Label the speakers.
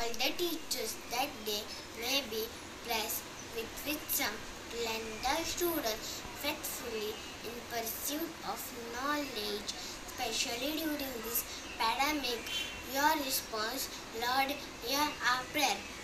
Speaker 1: Tell the teachers that they may be blessed with wisdom to lend the students faithfully in pursuit of knowledge, especially during this pandemic. Your response, Lord, hear our prayer.